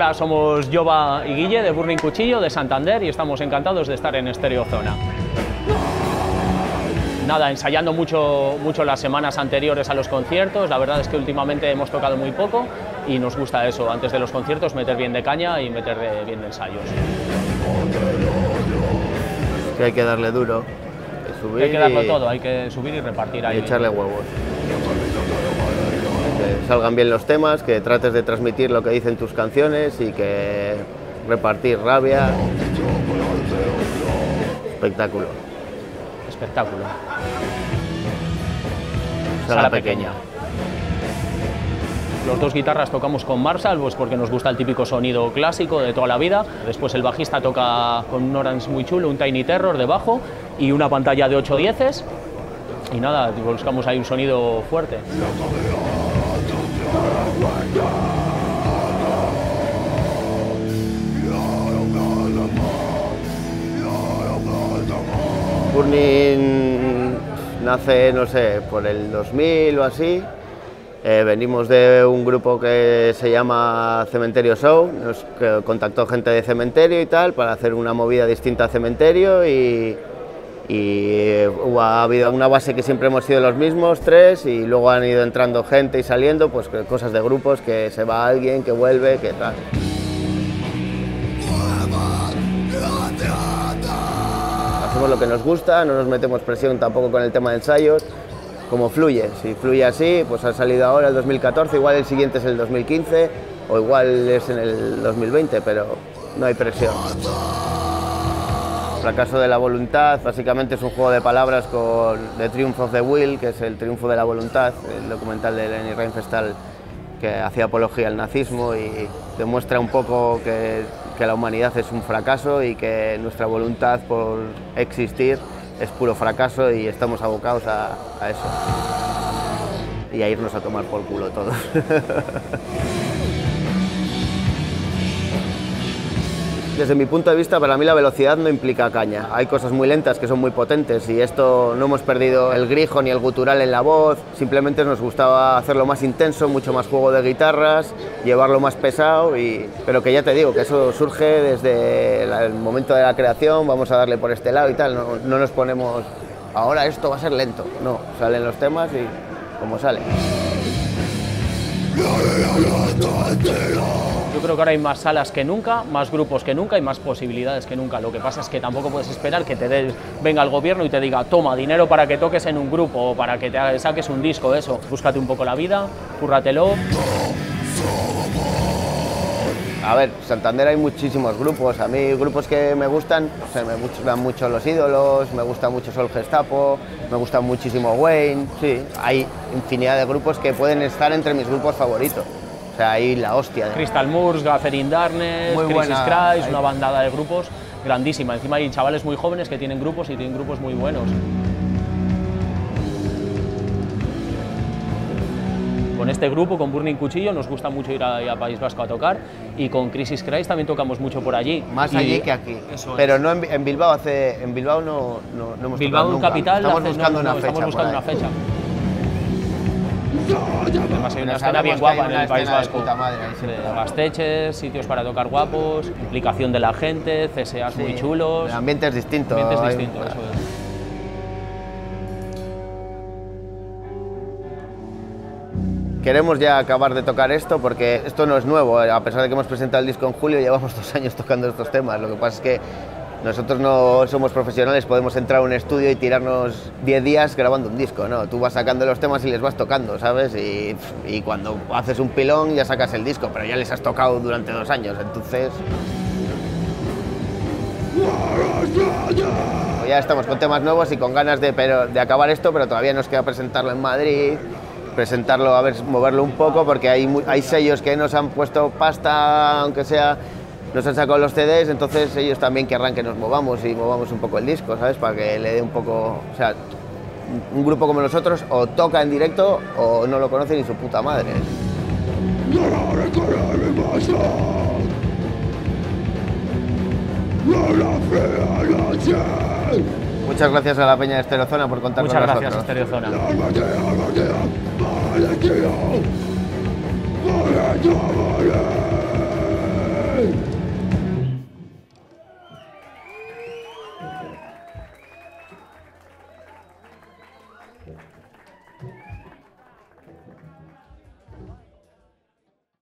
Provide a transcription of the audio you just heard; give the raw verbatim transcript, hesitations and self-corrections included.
Hola, somos Jova y Guille de Burning Cuchillo, de Santander, y estamos encantados de estar en Estereozona. Nada, ensayando mucho, mucho las semanas anteriores a los conciertos. La verdad es que últimamente hemos tocado muy poco y nos gusta eso, antes de los conciertos meter bien de caña y meter de, bien de ensayos. Que hay que darle duro, que subir hay que darlo y... todo, hay que subir y repartir ahí. Y echarle huevos. Que salgan bien los temas, que trates de transmitir lo que dicen tus canciones y que repartir rabia. Espectáculo. Espectáculo. Sala, Sala pequeña. pequeña. Los dos guitarras tocamos con Marshall, pues porque nos gusta el típico sonido clásico de toda la vida. Después el bajista toca con un Orange muy chulo, un Tiny Terror de bajo y una pantalla de ocho dieces. Y nada, buscamos ahí un sonido fuerte. Burning nace, no sé, por el dos mil o así. Eh, venimos de un grupo que se llama Cementerio Show, nos contactó gente de Cementerio y tal para hacer una movida distinta a Cementerio y, y ha habido una base que siempre hemos sido los mismos, tres, y luego han ido entrando gente y saliendo, pues cosas de grupos, que se va alguien, que vuelve, que tal. Hacemos lo que nos gusta, no nos metemos presión tampoco con el tema de ensayos, como fluye. Si fluye así, pues ha salido ahora el dos mil catorce, igual el siguiente es el dos mil quince o igual es en el dos mil veinte, pero no hay presión. Fracaso de la voluntad, básicamente es un juego de palabras con The Triumph of the Will, que es el triunfo de la voluntad, el documental de Leni Riefenstahl que hacía apología al nazismo y demuestra un poco que, que la humanidad es un fracaso y que nuestra voluntad por existir es puro fracaso y estamos abocados a, a eso. Y a irnos a tomar por culo todos. Desde mi punto de vista, para mí la velocidad no implica caña. Hay cosas muy lentas que son muy potentes y esto no hemos perdido el grijo ni el gutural en la voz, simplemente nos gustaba hacerlo más intenso, mucho más juego de guitarras, llevarlo más pesado, y... pero que ya te digo que eso surge desde el momento de la creación, vamos a darle por este lado y tal, no, no nos ponemos ahora esto va a ser lento, no, salen los temas y como salen. Yo creo que ahora hay más salas que nunca, más grupos que nunca y más posibilidades que nunca. Lo que pasa es que tampoco puedes esperar que te des, venga el gobierno y te diga toma dinero para que toques en un grupo o para que te saques un disco, eso. Búscate un poco la vida, cúrratelo. A ver, en Santander hay muchísimos grupos, a mí grupos que me gustan, o sea, me gustan mucho Los Ídolos, me gusta mucho Sol Gestapo, me gusta muchísimo Wayne, sí, hay infinidad de grupos que pueden estar entre mis grupos favoritos. O sea, ahí la hostia. Crystal Moors, Gaffer in Darkness, muy Crisis buena, Christ, ahí. Una bandada de grupos grandísima. Encima hay chavales muy jóvenes que tienen grupos y tienen grupos muy buenos. Con este grupo, con Burning Cuchillo, nos gusta mucho ir a, a País Vasco a tocar, y con Crisis Christ también tocamos mucho por allí. Más y, allí que aquí. Pero no en, en Bilbao, hace, en Bilbao no, no, no hemos Bilbao tocado nunca. Capital, estamos hace, buscando no, una no, fecha. Estamos buscando una fecha. Además hay una Pero escena bien guapa en el País Vasco, de, madre, de gasteches, sitios para tocar guapos, implicación de la gente, C S As sí, muy chulos. El ambiente es distinto. El ambiente es hay... distinto, eso es. Queremos ya acabar de tocar esto porque esto no es nuevo, a pesar de que hemos presentado el disco en julio, llevamos dos años tocando estos temas. Lo que pasa es que nosotros no somos profesionales, podemos entrar a un estudio y tirarnos diez días grabando un disco, ¿no? Tú vas sacando los temas y les vas tocando, ¿sabes? Y, y cuando haces un pilón ya sacas el disco, pero ya les has tocado durante dos años, entonces... Ya estamos con temas nuevos y con ganas de, pero, de acabar esto, pero todavía nos queda presentarlo en Madrid, presentarlo, a ver, moverlo un poco, porque hay, hay sellos que nos han puesto pasta, aunque sea... Nos han sacado los C Ds, entonces ellos también querrán que nos movamos y movamos un poco el disco, ¿sabes? Para que le dé un poco... O sea, un grupo como nosotros o toca en directo o no lo conoce ni su puta madre. Muchas gracias a la peña de Estereozona por contar Muchas con gracias, nosotros. Estereozona. Sí.